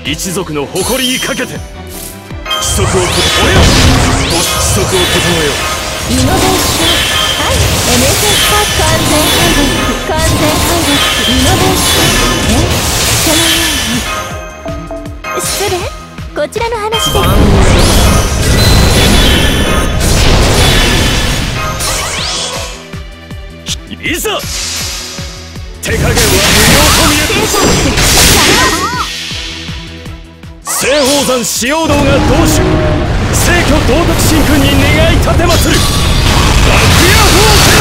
一族の誇りにかけて規則を整えよう。規則を整えよう。 イノベーション、はい、NSS 化完全敗北、完全敗北、イノベーション、そのように。失礼、こちらの話です。 いざ手加減は無用と見える。西方山四陽道が同種聖居道徳神君に願い立てまつる爆薬を